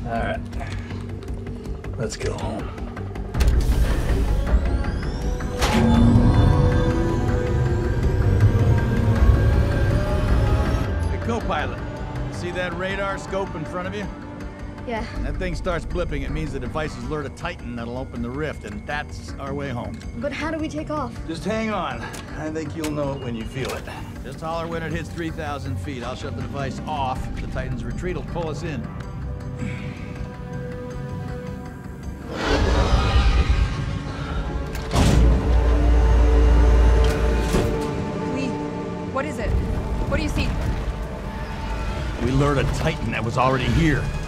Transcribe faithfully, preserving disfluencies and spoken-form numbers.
Alright. Let's go home. Hey, co-pilot. See that radar scope in front of you? Yeah. When that thing starts blipping, it means the device has lured a Titan that'll open the rift, and that's our way home. But how do we take off? Just hang on. I think you'll know it when you feel it. Just holler when it hits three thousand feet. I'll shut the device off. The Titan's retreat will pull us in. Lee, what is it? What do you see? We lured a Titan that was already here.